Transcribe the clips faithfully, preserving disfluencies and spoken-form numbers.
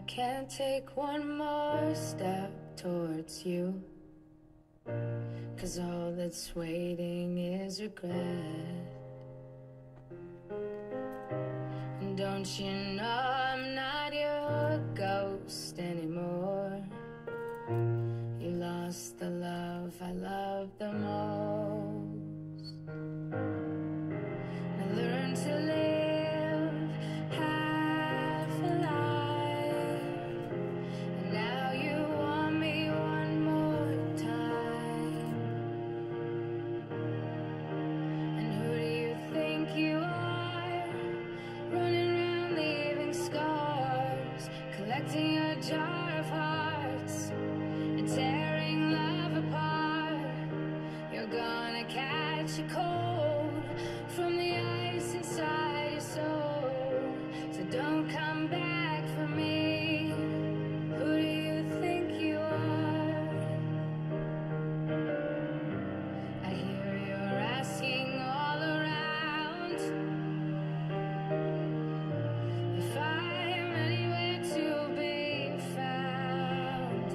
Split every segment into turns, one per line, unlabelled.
can't take one more step towards you, 'cause all that's waiting is regret. And don't you know I'm not your ghost anymore? You lost the love I loved the most. I learned to live half alive, and now you want me one more time. And who do you think you are, running around leaving scars, collecting a jar of hearts and tearing love apart? You're gonna catch a cold from the ice inside your soul, so don't come back for me. Who do you think you are? I hear you're asking all around if I am anywhere to be found,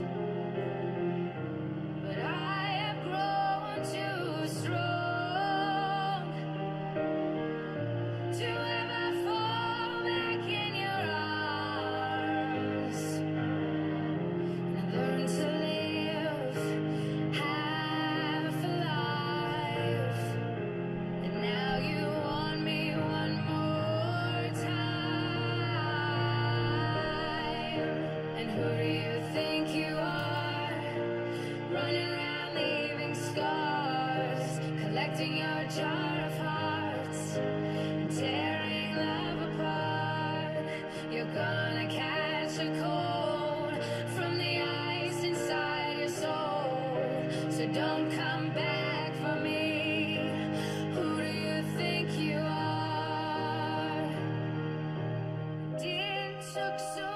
but I have grown too strong to ever fall back in your arms. And I learned to live half alive, and now you want me one more time. And who do you think you are, running around leaving scars, collecting your jar of hearts and tearing love apart? You're gonna catch a cold from the ice inside your soul, so don't come back for me. Who do you think you are? It took so